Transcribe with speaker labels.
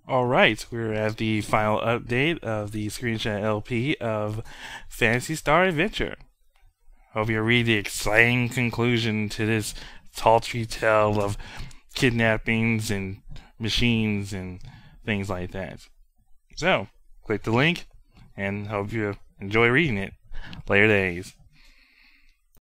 Speaker 1: Alright, we're at the final update of the screenshot LP of Phantasy Star Adventure. Hope you read the exciting conclusion to this paltry tale of kidnappings and machines and things like that. So, click the link and hope you enjoy reading it. Later days.